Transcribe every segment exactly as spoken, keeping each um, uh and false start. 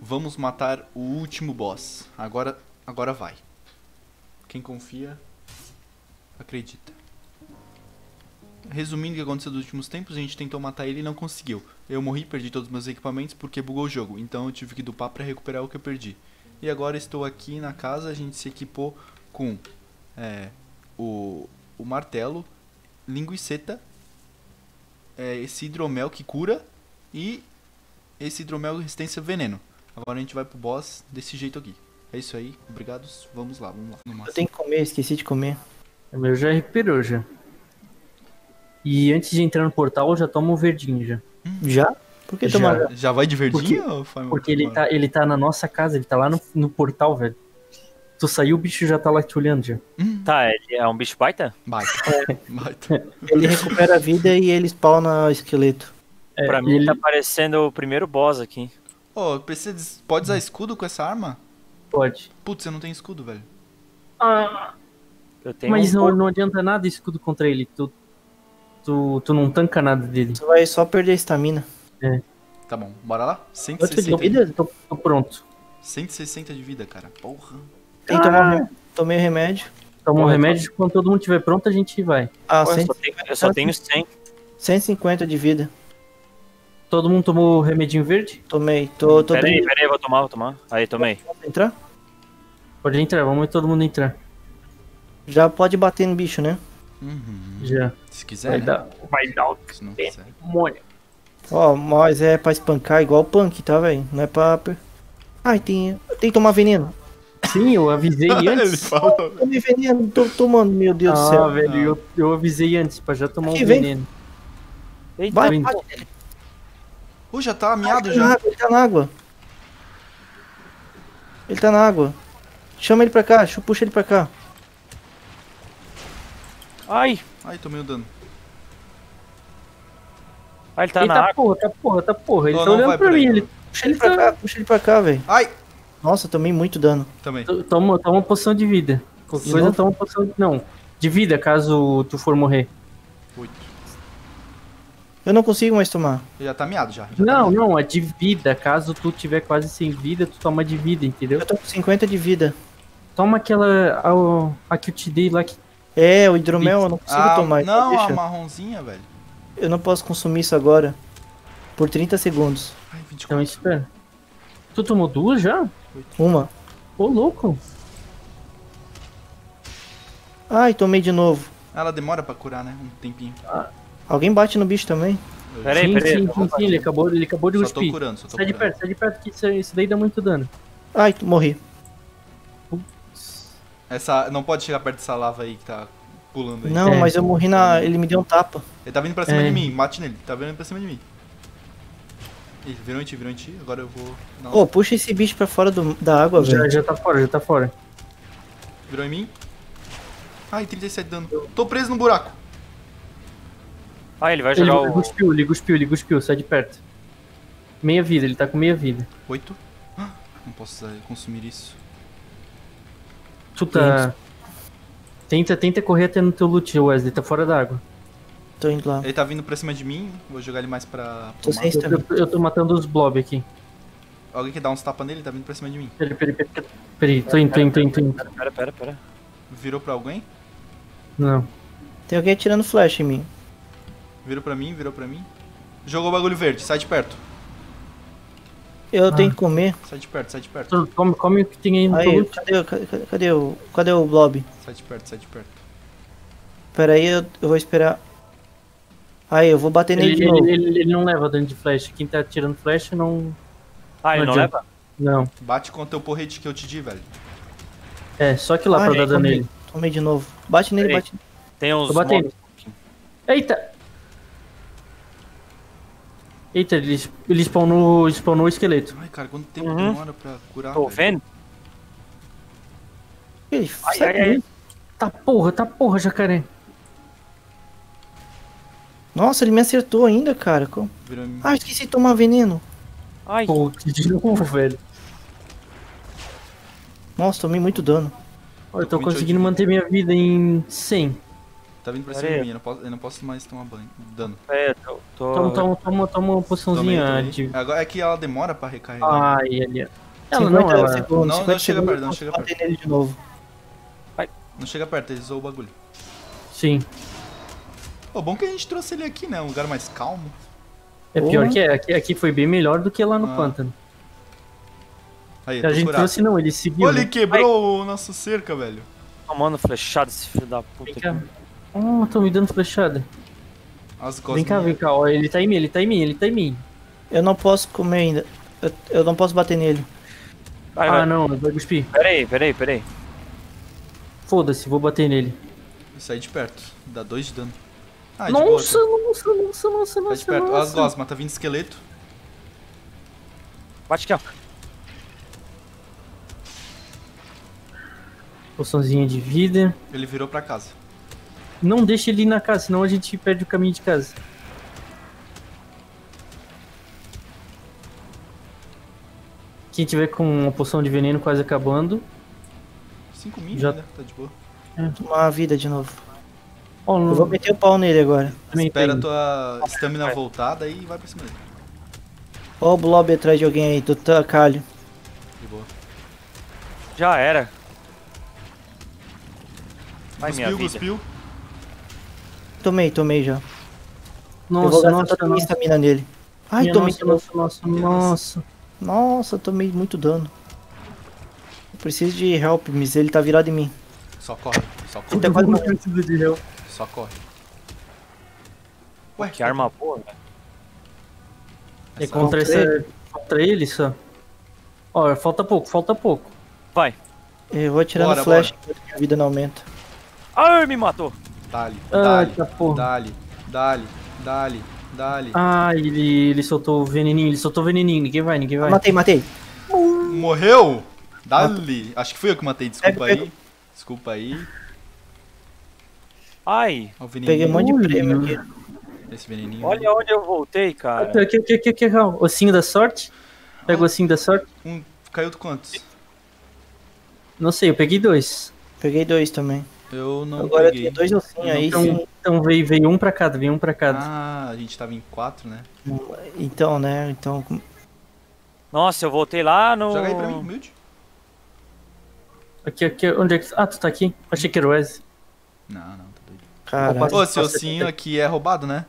Vamos matar o último boss. Agora, agora vai. Quem confia, acredita. Resumindo o que aconteceu nos últimos tempos, a gente tentou matar ele e não conseguiu. Eu morri, perdi todos os meus equipamentos porque bugou o jogo. Então eu tive que dupar para recuperar o que eu perdi. E agora estou aqui na casa, a gente se equipou com é, o, o martelo, linguiceta, é, esse hidromel que cura e esse hidromel resistência veneno. Agora a gente vai pro boss desse jeito aqui. É isso aí, obrigados, vamos lá, vamos lá. Eu tenho que comer, esqueci de comer. O meu já recuperou já. E antes de entrar no portal, eu já tomo um verdinho já. Já? Por que tomar? Já, já vai de verdinho? Porque, ou foi porque ele, tá, ele tá na nossa casa, ele tá lá no, no portal, velho. Tu saiu, o bicho já tá lá te olhando já. Hum, Tá, ele é um bicho baita? baita. Baita. Ele recupera a vida e ele spawna esqueleto. É, Pra mim ele tá parecendo o primeiro boss aqui. Ô, precisa de- pode usar escudo com essa arma? pode. Putz, eu não tenho escudo, velho. Ah, Eu tenho mas um não, pouco- não adianta nada escudo contra ele. Tu, tu, tu não tanca nada dele. Você vai só perder a estamina. Tá bom, bora lá? Quanto de cento e sessenta, vida? Tô, tô pronto. cento e sessenta de vida, cara. Porra. Tem que tomar um rem- Tomei o remédio. Toma um Porra, remédio, quando todo mundo estiver pronto, a gente vai. Ah, Pô, eu, cento só tenho, eu só tenho cem. cento e cinquenta de vida. Todo mundo tomou o remedinho verde? Tomei. Tô, tô Pera aí, bem. pera aí, vou tomar, vou tomar. Aí, tomei. Posso entrar? Pode entrar, vamos todo mundo entrar. Já pode bater no bicho, né? Uhum. Já. Se quiser, Vai né? dar. Vai dar o Se não quiser. demônio. Ó, mas é pra espancar igual o punk, tá, velho? Não é pra... per- Ai, tem... Tem que tomar veneno. Sim, eu avisei Ele antes. falou. Tomei veneno, tô tomando, meu Deus do Ah, céu. velho, eu, eu avisei antes pra já tomar Aqui, um vem. veneno. Eita, Vai, vindo. bate. Ô, já tá miado Ele tá na já. água, ele tá na água. Ele tá na água. Chama ele pra cá, chu- puxa ele pra cá. ai, Ai, tomei o dano. ai, ele tá Eita na água. porra, tá porra, tá porra. Ele Ô, tá não olhando vai pra por aí, mim. não. Ele, Puxa ele pra cá, puxa ele pra cá, velho. Ai! Nossa, tomei muito dano. Também. to- toma, toma uma poção de vida. Qualquer De coisa, novo? toma uma poção de... Não, de vida, caso tu for morrer. Oito. Eu não consigo mais tomar. Já tá miado já. já tá Não, miado. não, é de vida. Caso tu tiver quase sem vida, tu toma de vida, entendeu? Eu tô com cinquenta de vida. Toma aquela... A, a que eu te dei lá que... É, o hidromel eu não consigo Ah, tomar. então não, a deixa. marronzinha, velho. Eu não posso consumir isso agora. Por trinta segundos. Ai, vinte e Então quatro. espera. Tu tomou duas já? Uma. Ô, louco. Ai, tomei de novo. Ela demora pra curar, né? Um tempinho. Alguém bate no bicho também? Pera aí, sim, pera aí. sim, sim, sim, ele acabou, ele acabou de Só tô cuspir. curando, só tô Sai de curando. perto, sai de perto, que isso, isso daí dá muito dano. Ai, morri. Essa, não pode chegar perto dessa lava aí que tá pulando aí. Não, É. mas eu morri na... Ele me deu um tapa. Ele tá vindo pra cima É. de mim, bate nele. Tá vindo pra cima de mim. Ih, virou em ti, virou em ti. Agora eu vou... Não, Ô, puxa esse bicho pra fora do- da água, Já, velho. já tá fora, já tá fora. virou em mim. Ai, trinta e sete de dano. Tô preso no buraco. Ah, ele vai Ele jogar o... cuspiu, ele cuspiu, ele cuspiu, sai de perto. Meia vida, ele tá com meia vida. Oito. Ah, não posso usar- consumir isso. Tu tá... Tenta, tenta correr até no teu loot, Wesley, tá fora d'água. Tô indo lá. Ele tá vindo pra cima de mim. Vou jogar ele mais pra... Tô pro sem mar. Eu, eu, eu tô matando os blob aqui. Alguém quer dar uns tapas nele? Tá vindo pra cima de mim. Peraí, peraí, peraí. Peraí, tô indo, tô indo, tô indo, tô indo. Pera, pera, pera. Virou pra alguém? Não. Tem alguém atirando flash em mim. Virou pra mim, virou pra mim. Jogou o bagulho verde. Sai de perto. Eu Ah. tenho que comer. Sai de perto, sai de perto. Tu Come, come o que tem aí no teu Aí, loot. cadê, o- cadê, cadê o... Cadê o blob? Sai de perto, sai de perto. Pera aí, eu, eu vou esperar. Aí, eu vou bater nele Ele, de ele, novo. ele, ele não leva dano de flash. Quem tá tirando flash não... Ah, ele Não não adianta. leva? Não. Bate com o teu porrete que eu te di, velho. É, só que lá Ai, pra dar dano tomei, nele. tomei de novo. Bate nele, Peraí. bate. Tem uns Tô batendo. mobs. Eita! Eita, ele, ele spawnou, spawnou o esqueleto. Ai, cara, quanto tempo Uhum. demora pra curar, Tô velho? vendo? Ih, Ai, sai ai, daí. ai. Tá porra, tá porra, jacaré. Nossa, ele me acertou ainda, cara. Como- Virou em mim. Ah, esqueci de tomar veneno. Ai, Pô, de novo, velho. Nossa, tomei muito dano. Ó, eu Tô tô com conseguindo vinte e oito de manter minha vida em cem. Tá vindo pra Pera cima aí. de mim, eu não posso, eu não posso mais tomar banho. Dano. é, tô... Tô... Toma, toma, toma, toma uma Tomei, poçãozinha tomei. de. Agora é que ela demora pra recarregar. Ai, ali. Ela não, cinquenta ela. segundos, Não, cinquenta não chega segundos, perto, não eu chega posso bater nele de novo. Não chega perto, ele zoou o bagulho. Sim. Pô, bom que a gente trouxe ele aqui, né? Um lugar mais calmo. É pior Porra. que é. Aqui, aqui foi bem melhor do que lá no Ah. pântano. Aí, A tô gente curado. trouxe não, ele seguiu. Olha, ele né? quebrou o nosso cerca, velho. Tomando flechada esse filho da puta Vem aqui. cá. Oh, tô me dando flechada. As Vem cá, vem cosminhas. cá. Ó, ele tá em mim, ele tá em mim, ele tá em mim. Eu não posso comer ainda. Eu, eu não posso bater nele. Vai, Ah, vai. não, vai cuspir. Peraí, peraí, peraí. Foda-se, vou bater nele. Sai de perto. Dá dois de dano. Ah, de boa, Nossa, tá. nossa, nossa, nossa, Sai de nossa, perto. Ó, as nossa. gosmas, tá vindo esqueleto. Bate aqui, ó. Poçãozinha de vida. Ele virou pra casa. Não deixa ele ir na casa, senão a gente perde o caminho de casa. Quem tiver com uma poção de veneno quase acabando. Cinco mil Já- ainda, tá de boa. Tomar a vida de novo. Ó, Eu vou meter o pau nele agora. também Espera a tem. tua estamina Vai. voltada e vai pra cima dele. Ó o blob atrás de alguém aí, do Tacalho. De boa. Já era. Vai, minha Cuspiu, vida. cuspiu. Tomei, tomei já. eu vou Nossa, gastar nossa, toda a minha nossa. estamina nele. Ai, Minha tomei nossa, de novo. nossa, nossa, nossa. Nossa, tomei muito dano. Eu preciso de help, mas ele tá virado em mim. Só corre, só corre, Até quase morreu. precisa de help. só corre. Ué, Que arma boa, velho. É essa- contra, Contra essa, contra ele só. Ó, falta pouco, falta pouco. Vai. Eu vou tirando Bora, flash enquanto minha vida não aumenta. Ai, me matou. Dali, Ah, dali, tá porra. dali, dali, dali, dali. Ah, ele, ele soltou o veneninho, ele soltou o veneninho. Ninguém vai, ninguém vai. Matei, matei. Morreu? Dali. Acho que fui eu que matei, desculpa Pega, aí. Desculpa aí. Ai, Ó o veneninho. Peguei um monte de Ui. prêmio aqui. Esse veneninho. olha onde eu voltei, cara. Aqui, aqui, aqui, aqui, aqui, ó. Ossinho da sorte. Pega o ossinho da sorte. Um, caiu de quantos? Não sei, eu peguei dois. Peguei dois também. Eu não Agora eu peguei. tenho dois ossinhos aí Então, sim. então veio, veio um pra cada, veio um pra cada. Ah, a gente tava em quatro, né? Então, né? Então. Nossa, eu voltei lá no... Joga aí pra mim, humilde. Aqui, aqui, onde é que. Ah, tu tá aqui? Achei que era o Wesley. Não, não, tá doido. Caralho. Opa. Pô, esse Nossa, ossinho aqui é roubado, né?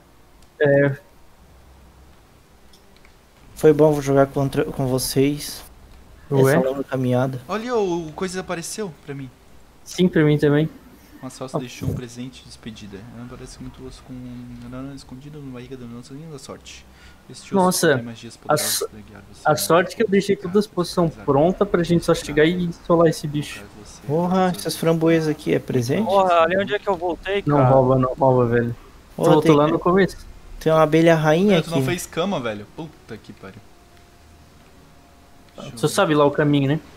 Foi bom jogar contra, com vocês. Ué? Essa longa caminhada. Olha, o coisa apareceu pra mim. Sim, pra mim também. Uma sócia deixou um presente de despedida. Ela parece muito osso com um escondido na barriga da nossa linda sorte. Este osso Tem tem magias a, poderosas so- para guiar você. a sorte que eu deixei todas as posições prontas pra gente só chegar e solar esse bicho. Porra, essas framboesas aqui é presente? Porra, ali onde é que eu voltei, cara? Não rouba, não rouba, velho. Tu Ó, voltou tem, lá no começo. tem uma abelha rainha É, aqui. tu não fez cama, velho. Puta que pariu. Deixa eu Tu ver. sabe lá o caminho, né?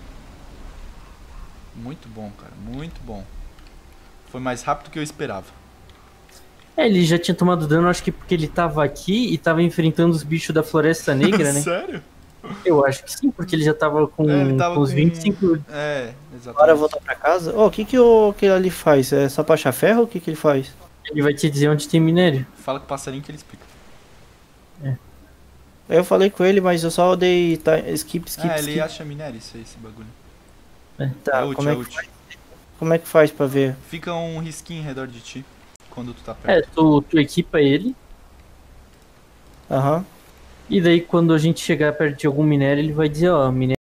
Muito bom, cara. Muito bom. Foi mais rápido do que eu esperava. É, ele já tinha tomado dano, acho que porque ele tava aqui e tava enfrentando os bichos da Floresta Negra, né? Sério? Eu acho que sim, porque ele já tava com, É, ele tava com os com- vinte e cinco. É, exatamente. Bora voltar pra casa? Ô, o que que o aquele ali faz? É só pra achar ferro ou o que que ele faz? Ele vai te dizer onde tem minério. Fala com o passarinho que ele explica. Eu falei com ele, mas eu só dei tá, skip, skip, ah, ele skip. acha minério, isso aí, esse bagulho. Tá, é útil, como é é, que, útil. como é que faz pra ver? Fica um risquinho em redor de ti quando tu tá É, perto. tu, tu equipa ele, Aham. e daí quando a gente chegar perto de algum minério, ele vai dizer, ó, minério